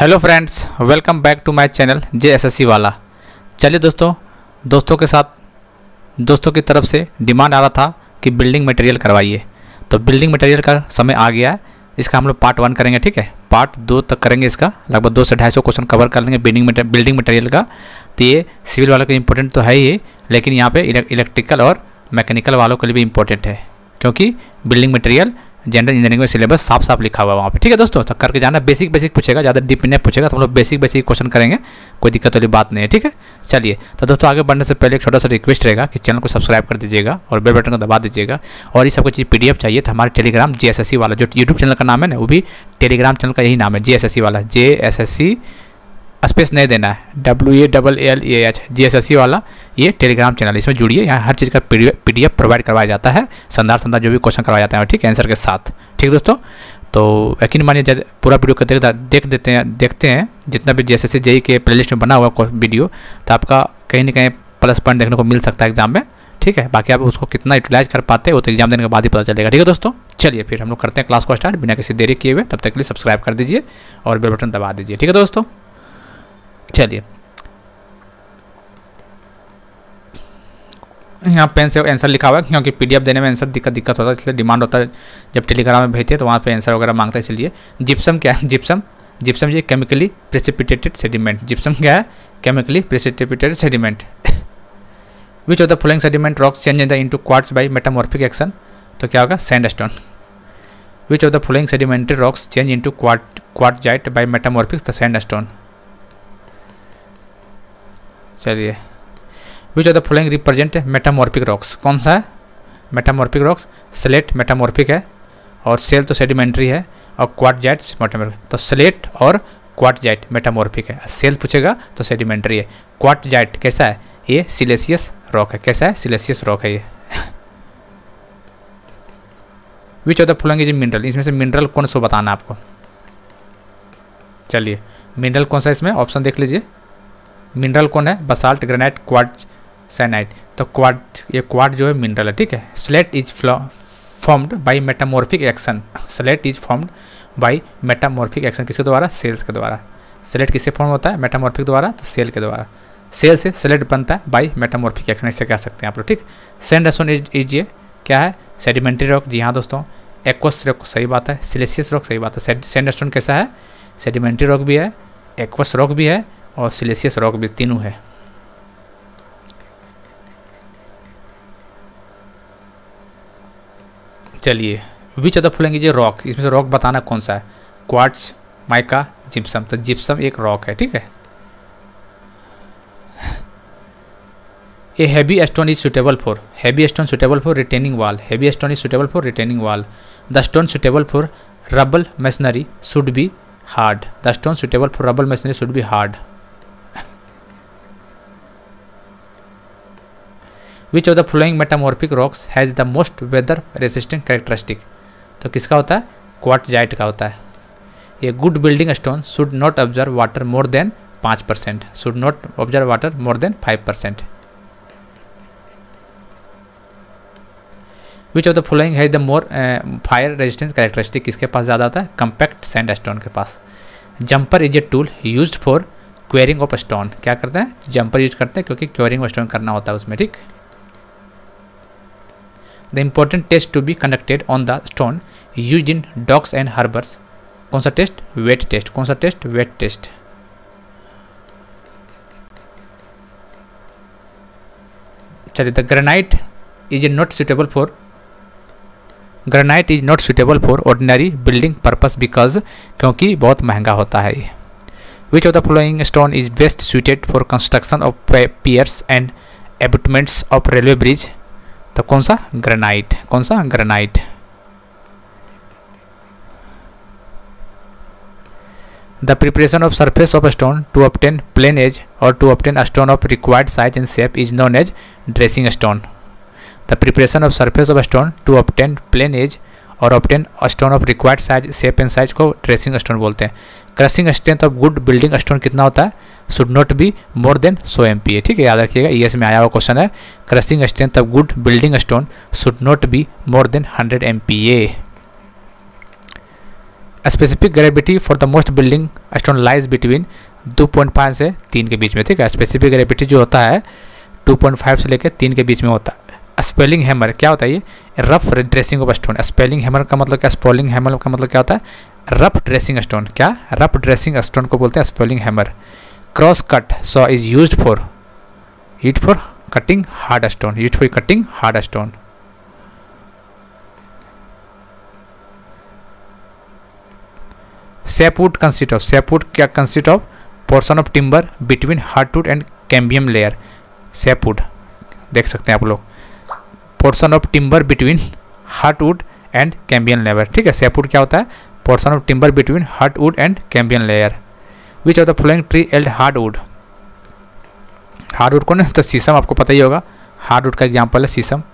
Hello friends, welcome back to my channel JSSC वाला। चलिए दोस्तों के साथ दोस्तों की तरफ से डिमांड आ रहा था कि बिल्डिंग मटेरियल करवाइए, तो बिल्डिंग मटेरियल का समय आ गया है। इसका हम लोग पार्ट 1 करेंगे, ठीक है। पार्ट 2 तक करेंगे, इसका लगभग 200 से 250 क्वेश्चन कवर कर लेंगे बिल्डिंग मटेरियल का। तो ये सिविल वालों के इंपॉर्टेंट तो है ही, लेकिन यहाँ पे इलेक्ट्रिकल और मैकेनिकल वालों के लिए भी इंपॉर्टेंट है, क्योंकि बिल्डिंग मटेरियल जनरल इंजीनियरिंग में सिलेबस साफ साफ लिखा हुआ है वहाँ पे, ठीक है दोस्तों। तो करके जाना, बेसिक पूछेगा, ज़्यादा डीप नहीं पूछेगा, तो हम लोग बेसिक क्वेश्चन करेंगे, कोई दिक्कत वाली बात नहीं है, ठीक है। चलिए तो दोस्तों, आगे बढ़ने से पहले एक छोटा सा रिक्वेस्ट रहेगा कि चैनल को सब्सक्राइब कर दीजिएगा और बेल बटन को दबा दीजिएगा। और ये सब कुछ PDF चाहिए तो हमारे टेलीग्राम JSSC वाला, जो यूट्यूब चैनल का नाम है ना, वो भी टेलीग्राम चैनल का यही नाम है, JSSC वाला। JSSC स्पेस नहीं देना है, WALLAH JSSC वाला, ये टेलीग्राम चैनल। इसमें जुड़िए, यहाँ हर चीज़ का PDF प्रोवाइड करवाया जाता है, संदार जो भी क्वेश्चन करवाया जाता है, ठीक है, आंसर के साथ, ठीक दोस्तों। तो यकीन मानिए, पूरा वीडियो को देखते हैं जितना भी JSSC JEE के प्लेलिस्ट में बना हुआ वीडियो, तो आपका कहीं ना कहीं प्लस पॉइंट देखने को मिल सकता है एग्जाम में, ठीक है। बाकी आप उसको कितना यूटिलाइज कर पाते हैं वो तो एग्जाम देने के बाद ही पता चलेगा, ठीक है दोस्तों। चलिए फिर हम लोग करते हैं क्लास को स्टार्ट, बिना किसी देरी किए हुए। तब तक के लिए सब्सक्राइब कर दीजिए और बेल बटन दबा दीजिए, ठीक है दोस्तों। चलिए, यहाँ पेन से आंसर लिखा हुआ है, क्योंकि PDF देने में आंसर दिक्कत होता है, इसलिए डिमांड होता है जब टेलीग्राम में भेजते हैं तो वहाँ पे आंसर वगैरह मांगता है, इसलिए। जिप्सम क्या है? जिप्सम ये केमिकली प्रेसिपिटेटेड सेडिमेंट। जिप्सम क्या है? Chemically precipitated sediment. Which of the following sediment rocks change into quartz by metamorphic action? तो क्या होगा? Sandstone. Which of the following sedimentary rocks change into quartzite by metamorphic? The sandstone. चलिए, which of the following represent metamorphic rocks? कौन सा है metamorphic rocks? Slate metamorphic है, और cell तो सेडिमेंट्री है, और क्वार्टजाइट मेटामॉर्फिक। तो स्लेट और क्वार्टजाइट मेटामॉर्फिक है, सेल पूछेगा तो सेडिमेंट्री है। क्वार्टजाइट कैसा है? ये सिलेसियस रॉक है। कैसा है? सिलेसियस रॉक है ये। Which of the following is mineral? इसमें से मिनरल कौन सा बताना है आपको। चलिए, मिनरल कौन सा है इसमें? ऑप्शन देख लीजिए। मिनरल कौन है? Basalt, granite, quartz, syenite. तो ये क्वार्ट जो है मिनरल है, ठीक है। Slate is formed by metamorphic action. Slate is formed by metamorphic action, किसके द्वारा? सेल्स के द्वारा। स्लेट किससे फॉर्म होता है? मेटामॉर्फिक द्वारा, तो सेल के द्वारा। सेल से स्लेट बनता है बाय मेटामॉर्फिक एक्शन, इससे कह सकते हैं आप लोग, ठीक। सैंडस्टोन इज ये क्या है? Sedimentary rock. जी हाँ दोस्तों, एक्वस रॉक सही बात है, सिलेसियस रॉक सही बात है। सैंडस्टोन कैसा है? सेडिमेंट्री रॉक भी है, एक्वस रॉक भी है, और सिलेसियस रॉक भी, तीनों है। चलिए, which of the following is a rock? इसमें से रॉक बताना कौन सा है? Quartz, mica, gypsum. तो जिप्सम एक रॉक है, ठीक है। A heavy stone is suitable for retaining wall. Heavy stone is suitable for retaining wall. The stone suitable for rubble machinery should be hard. The stone suitable for rubble machinery should be hard. Which of the following metamorphic rocks has the most weather resistant characteristic? तो किसका होता है? Quartzite का होता है। ये good building stone should not observe water more than 5%, should not observe water more than 5%। Which of the following has the more fire resistance characteristic? किसके पास ज़्यादा होता है? कम्पैक्ट सैंडस्टोन के पास। Jumper is a tool used for quarrying of stone. क्या करते हैं? जंपर यूज करते हैं क्योंकि क्वेरिंग ऑफ स्टोन करना होता है उसमें, ठीक। The important test to be conducted on the stone use in docks and harbours? कौन सा टेस्ट? Weight test. कौन सा टेस्ट? Weight test. चलिए, the granite is not suitable for ordinary building purpose because, क्योंकि बहुत महंगा होता है ये। Which of the following stone is best suited for construction of piers and abutments of railway bridge? तो कौन सा? ग्रेनाइट। कौन सा? Granite. The preparation of surface of stone to obtain plain edge और to obtain a stone of required size and shape is known as dressing stone. The preparation of surface of stone to obtain plain edge और obtain a stone of required size, shape and size को dressing stone बोलते हैं। Crushing strength of good building stone कितना होता है? Should not be more than 100 MPa, ठीक है, याद रखिएगा, ES में आया हुआ क्वेश्चन है। Crushing strength of good building stone should not be more than 100 MPa। Specific gravity for the most building stone lies between 2.5 से 3 के बीच में, ठीक है। स्पेसिफिक ग्रेविटी जो होता है 2.5 से लेकर 3 के बीच में होता है। स्पेलिंग हैमर क्या होता है? ये rough dressing of stone. Spalling hammer का मतलब क्या? स्पेलिंग हैमर का मतलब क्या होता है? Rough dressing stone. क्या? रफ ड्रेसिंग स्टोन को बोलते हैं spalling hammer. Cross cut saw is used for cutting hard stone, used for cutting hard stone. Sapwood consist of, sapwood क्या consist of? Portion of timber between hardwood and cambium layer. Sapwood देख सकते हैं आप लोग, portion of timber between hardwood and cambium layer, ठीक है। Sapwood क्या होता है? Portion of timber between hardwood and cambium layer. Which of the following tree yield hardwood? Hardwood कौन है? तो शीशम, आपको पता ही होगा। हार्डवुड का एग्जाम्पल है शीशम।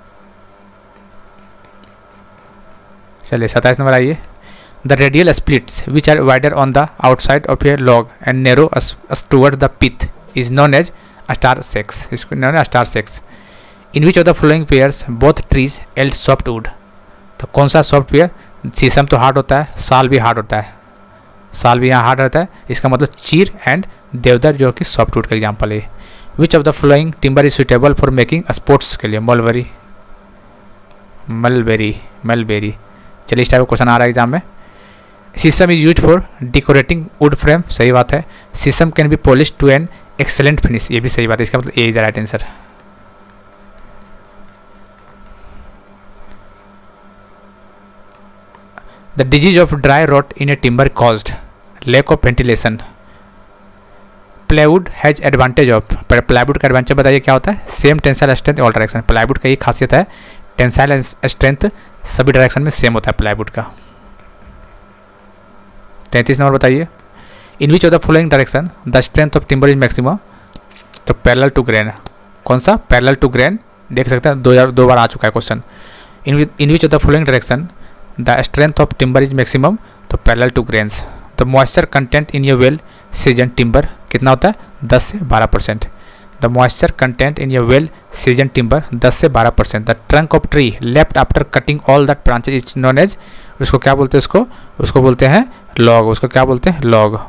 चलिए 27 नंबर आइए। The radial splits which are wider on the outside of a log and narrow toward the pith is known as star shakes. इसको known as star shakes. In which of the following pairs both trees yield soft wood? तो कौन सा soft pair? शीशम तो hard होता है, साल भी हार्ड होता है, साल भी यहाँ हार्ड रहता है। इसका मतलब चीर एंड देवदार जो कि सॉफ्ट वुड का एग्जाम्पल है। Which of the following timber is suitable for making sports के लिए? मलबेरी। चलिए इस टाइप का क्वेश्चन आ रहा है एग्जाम में। Shisham is use for decorating wood frame, सही बात है। Shisham can be polish to an excellent finish, ये भी सही बात है। इसका मतलब A is the right answer. The disease of dry rot in a timber caused lack of ventilation. Plywood has advantage of, plywood का एडवांटेज बताइए क्या होता है? Same tensile strength all direction. Plywood का ये खासियत है, टेंसाइल स्ट्रेंथ सभी डायरेक्शन में सेम होता है प्लाईवुड का। 33 नंबर बताइए। In which of the following direction the strength of timber is maximum? तो पैरेलल टू ग्रेन। कौन सा? पैरेलल टू ग्रेन, देख सकते हैं 2 बार आ चुका है question. In which of the following direction the strength of timber is maximum? तो parallel to grains. The moisture content in your well season timber कितना होता है? 10 से 12%। The moisture content in your well season timber 10 से 12%। The trunk of tree left after cutting all that branches is known as, उसको क्या बोलते हैं? उसको बोलते हैं लॉग। उसको क्या बोलते हैं? लॉग।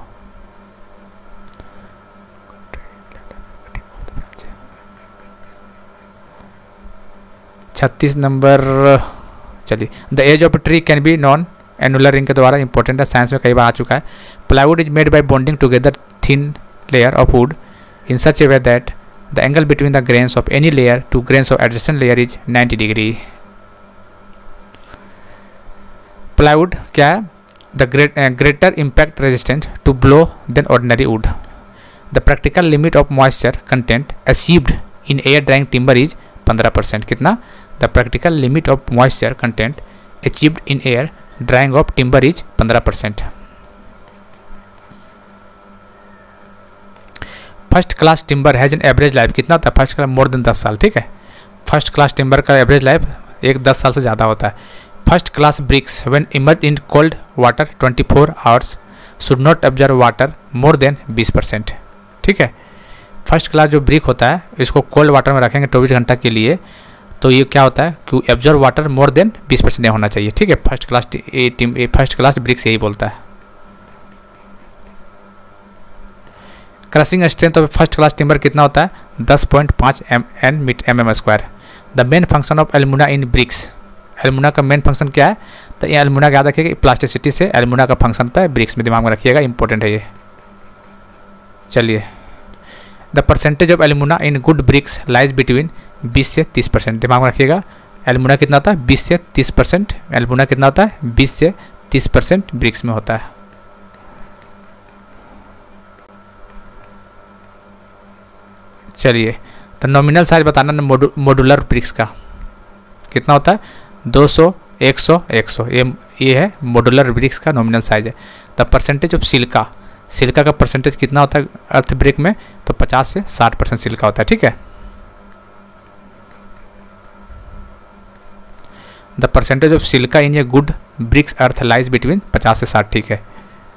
छत्तीस नंबर। चलिए, the age of tree can be known annular ring के द्वारा, इंपॉर्टेंट है, साइंस में कई बार आ चुका है। Plywood is made by bonding together thin layer of wood in such a way that the angle between the grains of any layer to grains of adjacent layer is 90 degree. Plywood क्या है? The greater impact resistant to blow than ordinary wood. The practical limit of moisture content achieved in air drying timber is 15%। कितना? The practical limit of moisture content achieved in air drawing of timber is 15%। First class timber has an average life, कितना होता है? First class more than 10 साल, ठीक है। First class timber का average life 10 साल से ज़्यादा होता है। First class bricks when immerse in cold water 24 hours should not observe water more than 20%, ठीक है। फर्स्ट क्लास जो ब्रिक होता है इसको कोल्ड वाटर में रखेंगे 24 घंटा के लिए, तो ये क्या होता है कि एब्जॉर्ब वाटर मोर देन 20% नहीं होना चाहिए, ठीक है। फर्स्ट क्लास ब्रिक्स यही बोलता है। Crushing strength of first class timber कितना होता है? 10.5 mm²। The main function of alumina in bricks, alumina का मेन फंक्शन क्या है? तो ये एल्युमिना याद रखिएगा, प्लास्टिसिटी से एल्युमिना का फंक्शन होता है ब्रिक्स में, दिमाग में रखिएगा, इंपॉर्टेंट है ये। चलिए, the percentage of alumina in good bricks lies between 20 से 30%, दिमाग में रखिएगा। एल्युमिना कितना होता है? 20 से 30%। एल्युमिना कितना होता है? 20 से 30% ब्रिक्स में होता है। चलिए, तो नॉमिनल साइज बताना मॉड्यूलर ब्रिक्स का कितना होता है? 200, 100, 100, ये है मॉड्यूलर ब्रिक्स का नॉमिनल साइज है। The percentage of silica, silica का परसेंटेज कितना होता है अर्थ ब्रिक में? तो 50 से 60% सिलिका होता है, ठीक है। The percentage of silica in a good bricks earth lies between 50 से 60, ठीक है।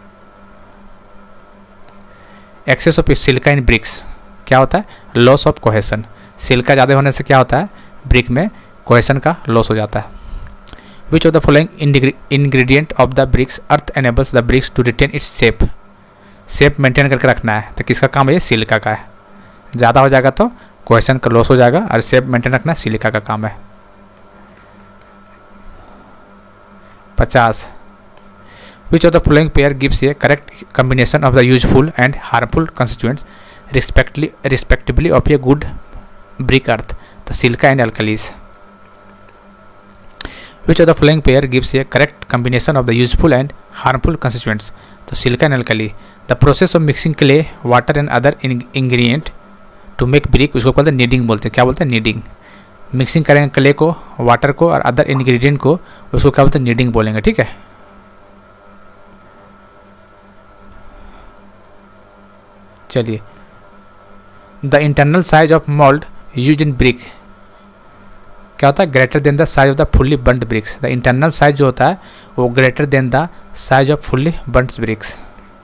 Excess of silica in bricks क्या होता है? Loss of cohesion. सिलिका ज़्यादा होने से क्या होता है? ब्रिक में कोहेसन का लॉस हो जाता है। Which of the following ingredient of the bricks earth enables the bricks to retain its shape maintain करके रखना है। तो किसका काम है? ये सिलिका का है। ज़्यादा हो जाएगा तो क्वेश्चन का लॉस हो जाएगा, और शेप मेंटेन रखना सिलिका का काम है। 50 which of the following pair gives a correct combination of the useful and harmful constituents respectively of a good brick earth? The silica and alkalies. Which of the following pair gives a correct combination of the useful and harmful constituents? The silica and alkali. The process of mixing clay water and other ingredient to make brick, उसको बोलते हैं kneading बोलते हैं। क्या बोलते हैं? Needing. Mixing करेंगे clay को, वाटर को और अदर इंग्रेडिएंट को, उसको क्या बोलते हैं? नीडिंग बोलेंगे। ठीक है, चलिए। The internal size of mould used in brick क्या होता है? Greater than the size of the fully burnt bricks. The internal size जो होता है वो greater than the size of fully burnt bricks.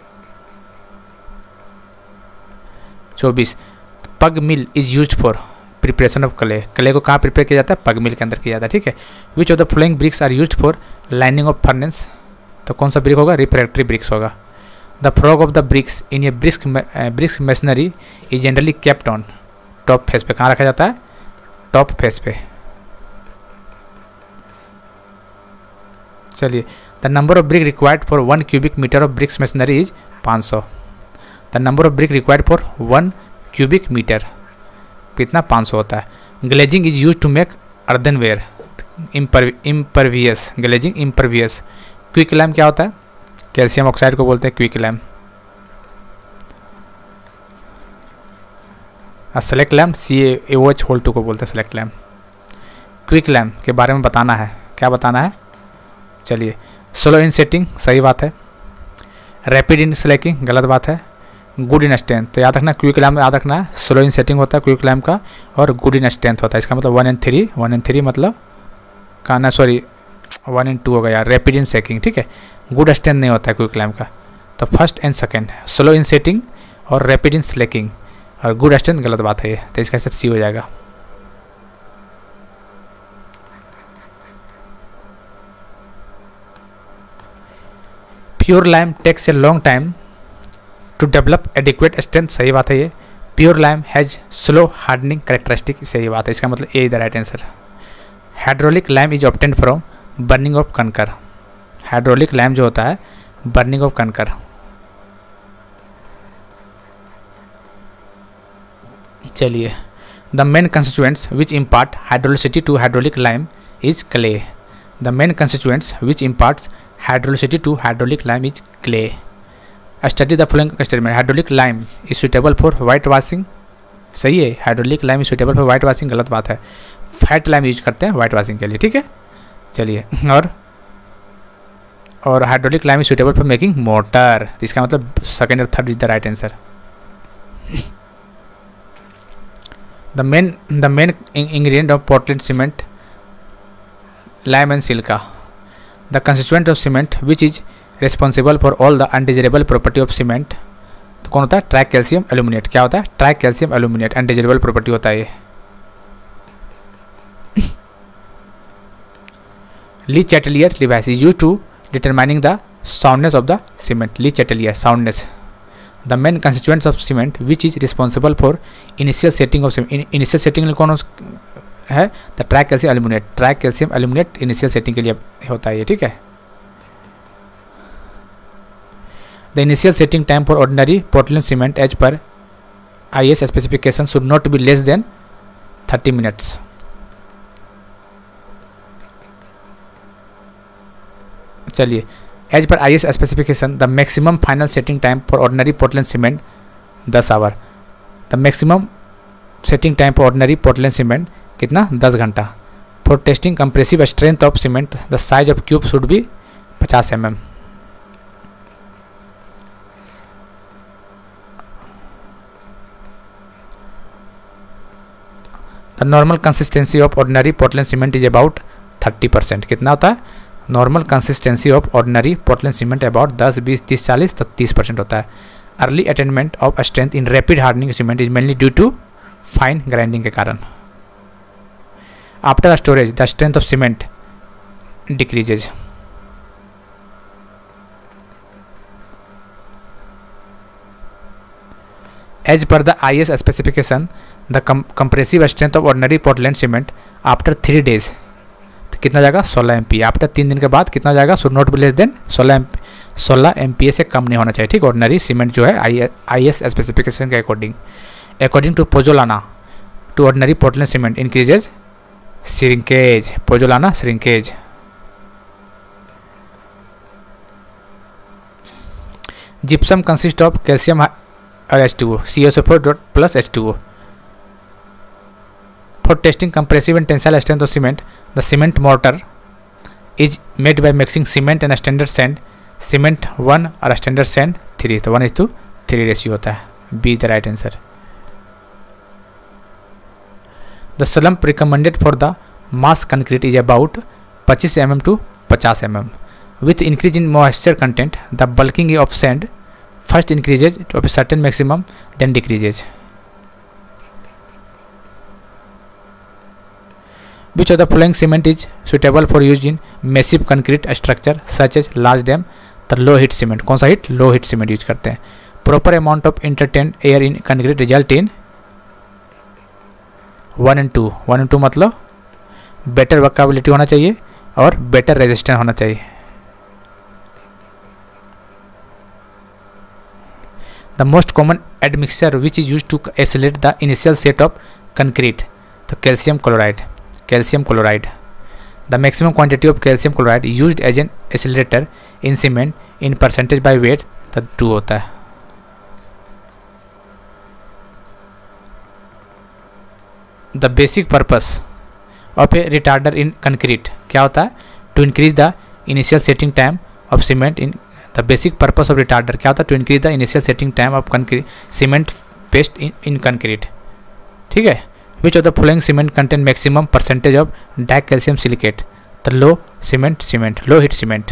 24 pug mill is used for preparation of clay. Clay को कहाँ prepare किया जाता है? पग मिल के अंदर किया जाता है। ठीक है। Which of the following bricks are used for lining of furnace? तो कौन सा ब्रिक होगा? रिफ्रैक्टरी ब्रिक्स होगा। The frog of the bricks in a bricks masonry is generally kept on top face पे। कहाँ रखा जाता है? टॉप फेस पे। चलिए। The number of brick required for 1 cubic metre of bricks masonry is 500। The number of brick required for 1 cubic metre कितना? 500 होता है। Glazing is use to make earthenware impervious. Glazing impervious. Quick lime क्या होता है? Calcium oxide को बोलते हैं quick lamb. Select lamb CaOH2 को बोलते हैं सेलेक्ट लैम। क्विक लैम के बारे में बताना है। क्या बताना है? चलिए। स्लो इन सेटिंग सही बात है। रैपिड इन स्लैकिंग गलत बात है। गुड इन स्ट्रेंथ तो याद रखना, क्विक लैम याद रखना है। स्लो इन सेटिंग होता है क्विक लैम का, और गुड इन स्ट्रेंथ होता है। इसका मतलब 1 and 3 मतलब कहना, सॉरी 1 and 2 होगा यार। रैपिड इन सेकिंग, ठीक है। गुड स्ट्रेंथ नहीं होता है क्विक लैम का। तो first and second, slow in setting और रैपिड इन स्लैकिंग, और गुड स्ट्रेंथ गलत बात है ये, तो इसका आंसर सी हो जाएगा। Pure lime takes a long time to develop adequate strength, सही बात है ये। Pure lime has slow hardening characteristic, सही बात है। इसका मतलब A is the right answer. Hydraulic lime is obtained from burning of kankar. Hydraulic lime जो होता है बर्निंग ऑफ कंकर। चलिए। The main constituents which impart hydraulicity to hydraulic lime is clay. The main constituents which imparts hydraulicity to hydraulic lime is clay. Study the following statement. Hydraulic lime is suitable for white washing, सही है। Hydraulic lime is suitable for white washing, गलत बात है। Fat lime use करते हैं white washing के लिए, ठीक है। चलिए। और hydraulic lime is suitable for making mortar, इसका मतलब सेकेंड और third is the right answer. The main ingredient of Portland cement, lime and silica. The constituent of cement which is responsible for all the undesirable property of cement, तो कौन होता है? Tri calcium aluminate. क्या होता है? Tri calcium aluminate, undesirable property होता है ये। Le Chatelier device is used to determining the soundness of the cement. Le Chatelier soundness. The main constituents of cement which is responsible for initial setting of cement. Initial setting कौन है? The tri calcium aluminate. Tri calcium aluminate initial setting के लिए होता है ये, ठीक है। The initial setting time for ordinary Portland cement as per IS specification should not be less than 30 minutes. चलिए। As per IS specification the maximum final setting time for ordinary Portland cement 10 hour. The maximum setting time for ordinary Portland cement कितना? 10 घंटा। For testing compressive strength of cement the size of cube should be 50 mm। The normal consistency of ordinary Portland cement is about 30%। कितना होता है? Normal consistency of ordinary Portland cement about 10, 20, 30, 40 तो 30% होता है। Early attainment of strength in rapid hardening cement is mainly due to fine grinding के कारण। After storage the strength of cement decreases. As per the IS specification, the compressive strength of ordinary Portland cement after 3 days, तो कितना जाएगा 16 MPa। After 3 दिन के बाद कितना जाएगा, should not be less than 16 MPa से कम नहीं होना चाहिए, ठीक। ऑर्डिनरी सीमेंट जो है IS स्पेसिफिकेशन के according to pozzolana to ordinary Portland cement increases shrinkage, pozzolana shrinkage. Gypsum consist of calcium और H2O, CaSO4 plus H2O. For testing compressive and tensile strength of cement, the cement mortar is made by mixing cement and standard sand, cement 1 और standard sand 3, तो 1:3 ratio होता है। B is the right answer. The slump recommended for the mass concrete is about 25 mm to 50 mm. With increase in moisture content, the bulking of sand first increases to a certain maximum, then decreases. Which of the following cement is suitable for use in massive concrete structure such as large dam? तो low heat cement, कौन सा heat? low heat cement use करते हैं। Proper amount of intermittent air in concrete result in 1 and 2। 1 and 2 मतलब better workability होना चाहिए और better resistance होना चाहिए। The most common admixture which is used to accelerate the initial set of concrete, तो calcium chloride, calcium chloride. The maximum quantity of calcium chloride used as an accelerator in cement in percentage by weight, तो 2 होता है। The basic purpose of a retarder in concrete क्या होता है? To increase the initial setting time of cement in the basic purpose of retarder क्या होता है? To increase the initial setting time of concrete cement paste in concrete, ठीक है। Which of the following cement contain maximum percentage of dicalcium silicate? The low heat cement.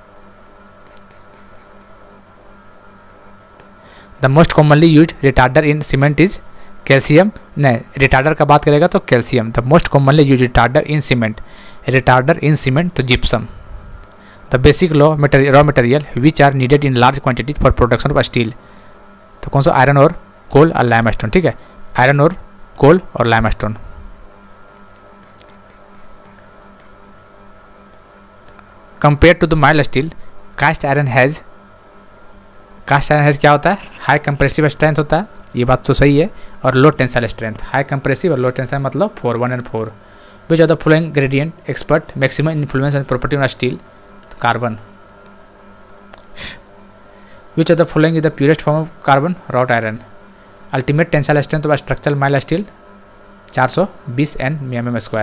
The most commonly used retarder in cement is calcium, नहीं retarder का बात करेगा तो calcium। The most commonly used retarder in cement तो gypsum। The basic raw material which are needed in large quantity for production of steel, तो कौन सा? Iron और कोल और लाइमस्टोन, ठीक है। आयरन और कोल और limestone. Compare to the mild steel, cast iron has क्या होता है? हाई कंप्रेसिव स्ट्रेंथ होता है, ये बात तो सही है, और low tensile strength. High compressive और लो टेंसाइल मतलब 4, 1 and 4। Which of the following gradient expert maximum influence and property on steel? Carbon. Which of the following is the purest form of carbon? Wrought iron. Ultimate tensile strength of structural mild steel 420 Nm²।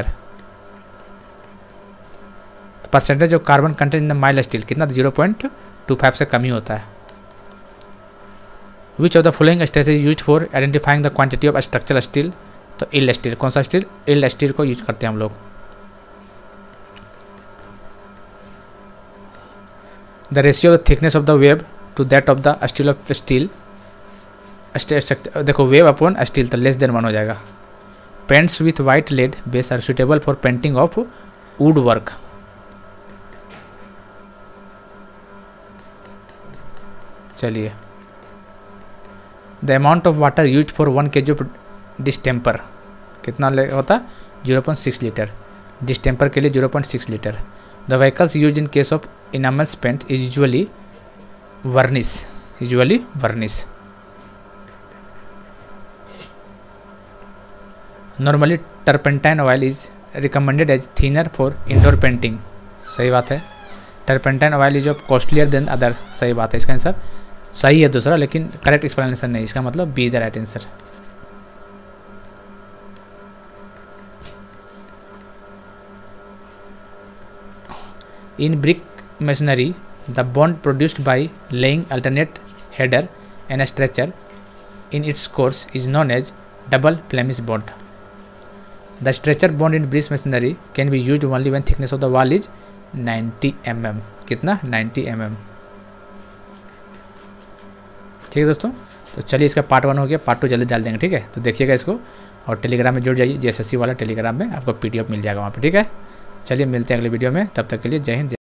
Percentage of carbon content in the mild steel कितना? 0.25 से कम ही होता है। Which of the following strategy use for identifying the quantity of structural steel? तो yield steel. कौन सा steel? Yield steel को यूज करते हैं हम लोग। The ratio of the thickness of the web to that of the steel of steel, देखो web upon steel तो लेस देन 1 हो जाएगा। Paints with white lead base are suitable for painting of wood work. चलिए, the amount of water use for 1 kg of distemper कितना होता है? 0.6 litre. Distemper के लिए 0.6 litre. The vehicles use in case of enamels paint is usually varnish. Normally turpentine oil is recommended as thinner for indoor painting. सही बात है। Turpentine oil is of costlier than other. सही बात है। इसका answer सही है दूसरा, लेकिन करेक्ट एक्सप्लेनेशन नहीं। इसका मतलब be the right answer. In brick masonry the bond produced by laying alternate header and stretcher in its course is known as double Flemish bond. The stretcher bond in brick masonry can be used only when thickness of the wall is 90 mm। कितना? 90 mm। ठीक है दोस्तों, तो चलिए इसका part 1 हो गया, part 2 जल्दी डाल देंगे, ठीक है। तो देखिएगा इसको, और टेलीग्राम में जुड़ जाइए, JSSC वाला टेलीग्राम में आपको PDF मिल जाएगा वहाँ पे, ठीक है। चलिए मिलते हैं अगले वीडियो में, तब तक के लिए जय हिंद।